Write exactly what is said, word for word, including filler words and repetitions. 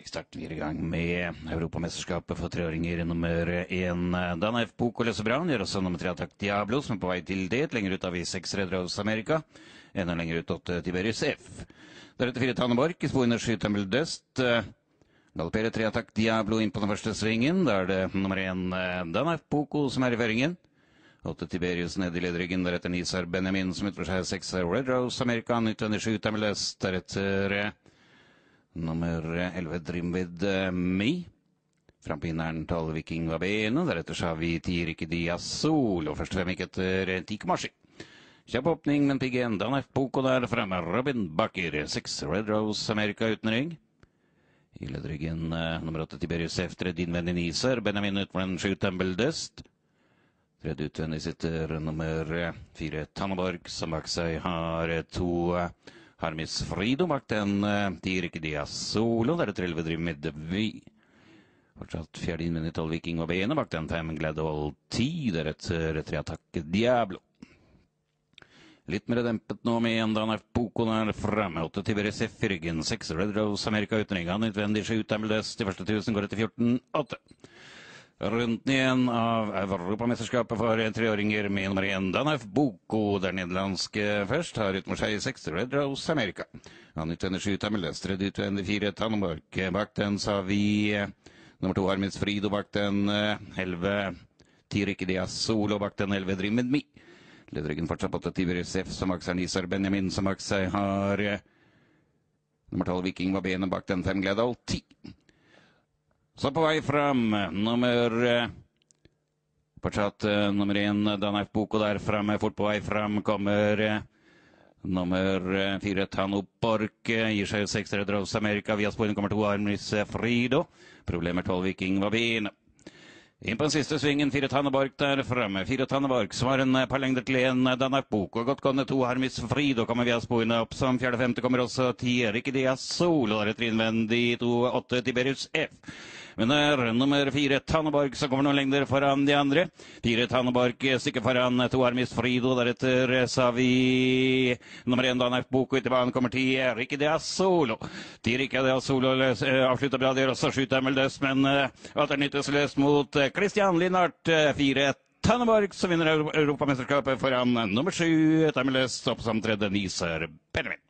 Starter vi i gang med Europamesterskapet for treåringer nummer én. Dana F. Boko løser bra. Gjør også nummer tre Attack Diablo, som er på vei til det. Lenger ut av vi seks Red Rose America. Enda lenger ut åtte Tiberius F. Deretter fire Tanneborg. I spoiler sju Tumble Dust. Galopperer tre Attack Diablo inn på den første svingen. Da er det nummer én Dana F. Boko som er i føringen. åtte Tiberius ned i lederryggen. Deretter Nisar Benjamin som utfor seg seks Red Rose America. nytt sju Tumble Dust. Deretter nummer elleve Dream With Me. Frampinneren tolv Viking Vabene. Deretter så har vi ti Ricky Diaz Sol. Og første fem gikk etter ti Komashi. Kjapp åpning, men pigg en Dana F. Boko der fremme. Robin Bakker. seks Red Rose America uten ring. I lederryggen nummer åtte Tiberius F. Tredje innvendig Niser. Benjamin ut for den sju Tumble Dust. Tredje utvendig sitter nummer fire Tanneborg, som bak seg har to Harmis Frido bak den ti Ricky Diaz Solo. Deretter elleve Dream With Me. Fortsatt fjerde innvendig tolv Viking og Bene bak den fem Gladwall ti. Deretter tre Attack Diablo. Litt mer dempet nå med en Dana F. Boko der fremme. åtte Tiberius F i ryggen. seks Red Rose America uten ring. Han utvendig sju Tumble Dust. De første tusen går etter fjorten åtte. Runden igjen av Europamesterskapet for treåringer med nummer én Dana F. Boko. Der nederlandske først har ut mot seg seks Red Rose America. Han utvendig sju Tumble Dust. Tredje utvendig fire Tanneborg. Bak den så har vi nummer to Harmis Frido. Bak den elleve ti Ricky Diaz Solo. Bak den elleve Dream With Me. Lederryggen fortsatt på Tiberius F, som bak seg Nisar Benjamin, som bak seg har nummer tolv Viking Vabene bak den fem Gladwall ti. Så på vei fram, nummer fortsatt nummer én Dana F. Boko der fremme, fort på vei fram kommer nummer fire Tanneborg, gir seg seks Red Rose America, via spoilen kommer to Harmis Frido, problemer tolv Viking Vabene. Inn på den siste svingen, fire Tanneborg der fremme. Fire Tanneborg, som har en par lengder til en Dana F. Boko. Godt gående to Harmis Frido, kommer via spoene opp. Som fjerde femte kommer også ti Ricky Diaz Sol, og deretter innvendig to åtte Tiberius F. Men det er nummer fire Tanneborg som kommer noen lengder foran de andre. Fire Tanneborg, stykke foran to Harmis Frido. Deretter så har vi nummer én Dana F. Boko. Ut i banen kommer ti Ricky Diaz Solo. ti Ricky Diaz Solo avslutter bra. Det gjør også sju Tumble Dust, men at det nyttes løst mot Christian Linnart. fire Tanneborg som vinner Europamesterskapet foran nummer sju Tumble Dust. Opp som tredje Nisar Benjamin.